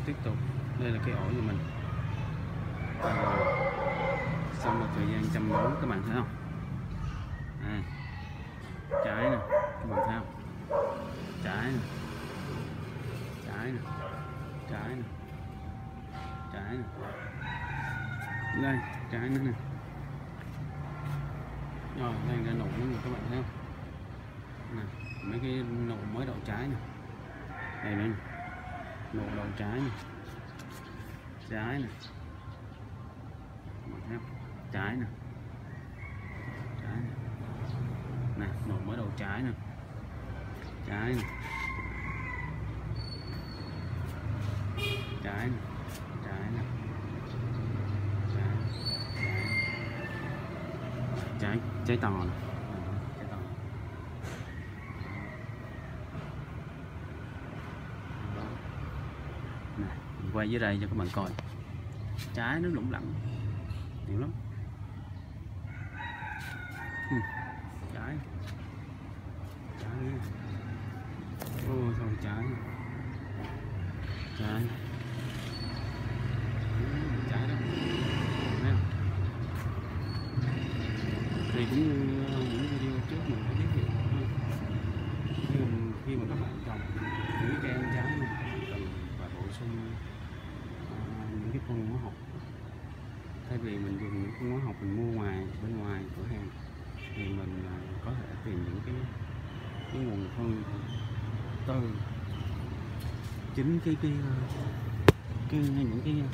tiếp tục. Đây là cái ổ của mình. Sau một thời gian chăm bón các bạn thấy không? Trái nè, các bạn thấy không? Trái nè, trái nè, trái nè, trái nè. Đây, trái nữa nè. Rồi, đây ra nụ nữa nè, các bạn thấy không? Nè, mấy cái nụ mới đậu trái nè. Đây nè, nụ đậu trái nè. Trái nè. Các bạn thấy không? Trái nè. Trái nè. Nè, nụ mới đậu trái nè. Trái nè. Trái nè. Trái nè. Trái to nè. Trái to. Nè, mình quay dưới đây cho các bạn coi. Trái nó lủng lẳng nhiều lắm. Trái. Trái. Ô thôi trái. Trái. Trái đó. Thì cũng như những video trước mình có giới thiệu khi mà các bạn trồng những cái cây trái cần phải bổ sung những cái phân hóa học. Thay vì mình dùng những phân hóa học mình mua bên ngoài cửa hàng thì mình có thể tìm những cái nguồn phân từ chính những cái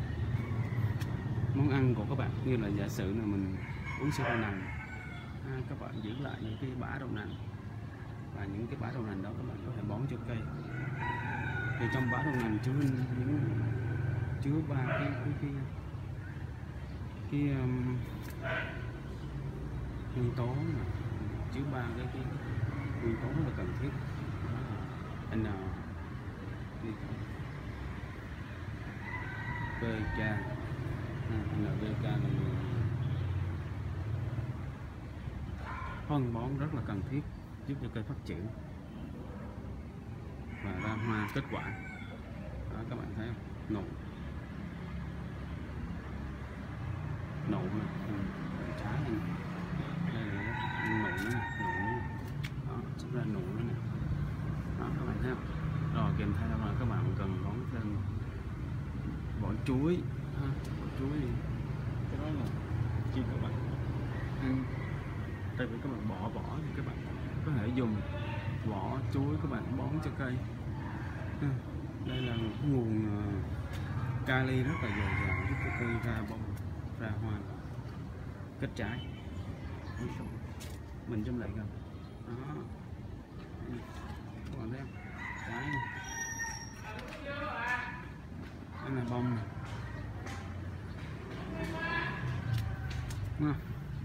món ăn của các bạn. Như là giả sử là mình uống sữa đậu nành, các bạn giữ lại những cái bã đậu nành và những cái bã đậu nành đó các bạn có thể bón cho cây. Thì trong bã đậu nành chứa ba cái nguyên tố mà chứa ba cái nguyên tố rất là cần thiết. N, PK, NPK là phân bón rất là cần thiết, giúp cho cây phát triển và ra hoa kết quả. Đó, các bạn thấy không? Nụ nè, trái này. Đây là nụ nữa nè, đó, xuất ra nụ nữa nè. Đó, các bạn thấy không? Rồi kèm theo là các bạn cần bón thêm vỏ chuối, vỏ chuối đi. Cái đó là khi các bạn ăn, tại vì các bạn bỏ vỏ thì các bạn có thể dùng vỏ chuối các bạn bón cho cây. Đây là một nguồn kali rất là dồi dào giúp cho cây ra bông, ra hoa, kết trái. Mình trong lại gần đó, các bạn thấy không? Trái này. Đây là bông này. Đúng không?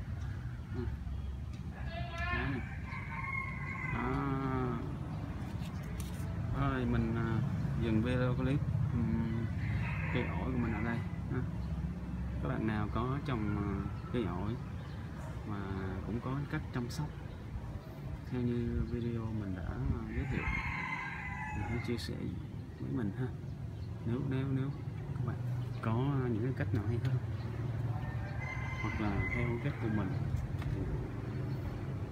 Rồi mình dừng video clip cây ổi của mình ở đây. Các bạn nào có trồng cây ổi mà cũng có cách chăm sóc theo như video mình đã giới thiệu thì hãy chia sẻ với mình ha. Nếu các bạn có những cái cách nào hay hơn hoặc là theo cách của mình thì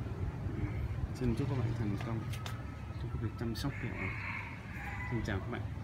xin chúc các bạn thành công trong việc chăm sóc cây ổi. Xin chào các bạn.